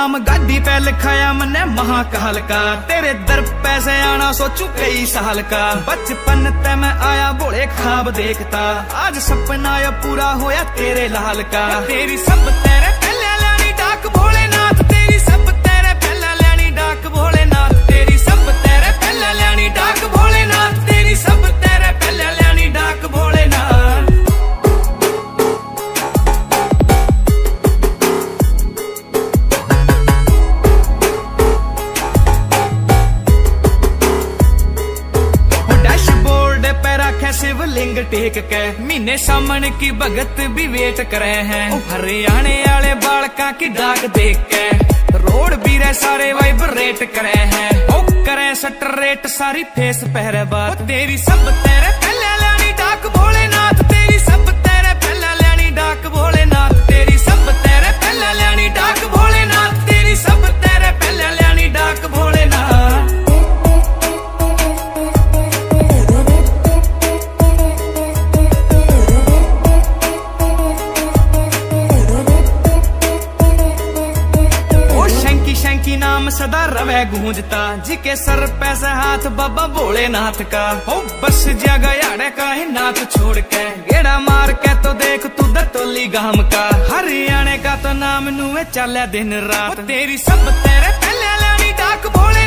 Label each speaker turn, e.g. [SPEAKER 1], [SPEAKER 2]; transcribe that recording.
[SPEAKER 1] नाम गाड़ी पे लिखाया मन्ने महाकाल का। तेरे दर पैसे आना सोचू कई साल का। बचपन ते मैं आया बोले ख्वाब देखता, आज सपना या पूरा होया तेरे लाल का। तेरी सब तेरे पहले लैनी डाक भोलेनाथ, तेरी सब तेरे पहले लैनी डाक भोलेनाथ, तेरी सब तेरे पहले लैनी डाक भोलेनाथ, तेरी सब तेरे पहले लैनी डाक भोलेनाथ। शिवलिंग टेक के महीने सामने की भगत भी वेट करे हैं। हरियाणे वाले बालका की डाक देख के रोड भी रे सारे वाइब्रेट करे हैं। ओ करे सटर रेट सारी फेस पहरे बात। तेरी सब तेरे पहले लैनी डाक भोलेनाथ, तेरी सब तेरे पहले लैनी डाक भोलेनाथ, तेरी सब तेरे पहले लैनी डाक भोलेनाथ, तेरी सब तेरे पहले लैनी डाक भोलेनाथ। नाम सदा रवे गूंजता, जिके सर पैसे हाथ बाबा भोलेनाथ का। हो बस जगह का ही नाथ छोड़ के गेड़ा मार के तो देख तू दतोली गाम का। हरियाणे का तो नाम नुए चले दिन रात। तेरी सब तेरे पहले लैनी डाक भोले